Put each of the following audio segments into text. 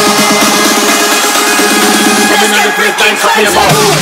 Coming on the place, nice something about who.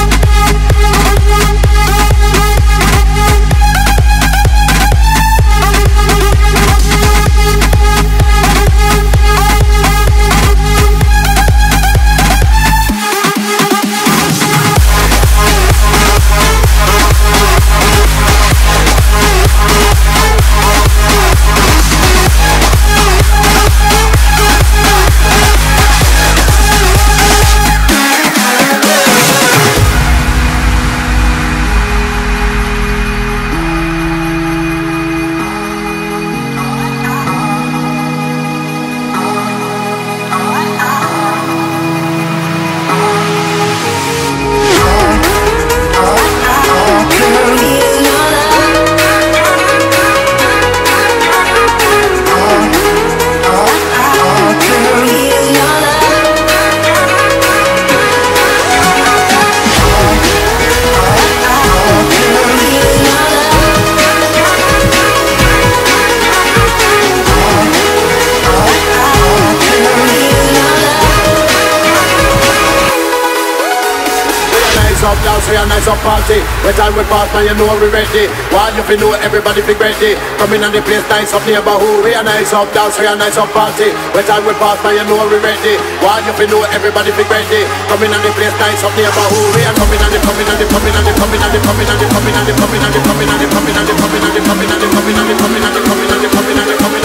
Up dance, we a nice up party. When time we pass, man, you know we ready. Want you fi know everybody fi ready. Coming on the place, nice up neighborhood. We a nice up dance, we a nice up party. When time we pass, man, you know we ready. Want you fi know everybody fi ready. Coming on the place, nice up neighborhood. We a coming on the coming on the coming on the coming on the coming on the coming on the coming on the coming on the coming on the coming on the coming on the coming on the coming on the coming on the coming on the coming on the coming on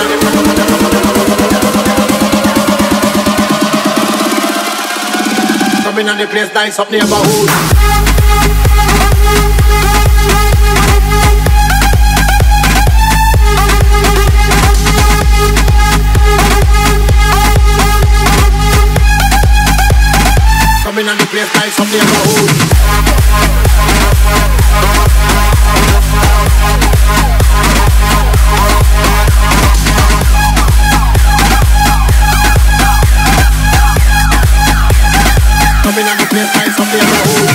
the coming on the place, nice up neighborhood. Coming on the place, nice up neighborhood. Coming on the place, nice up neighborhood.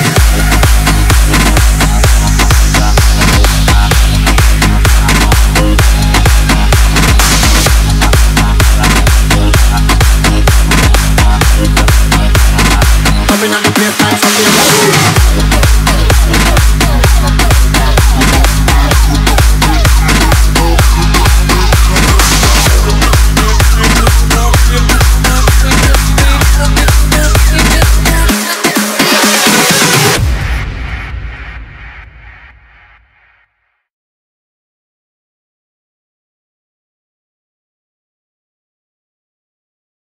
Coming on the place, nice up neighborhood.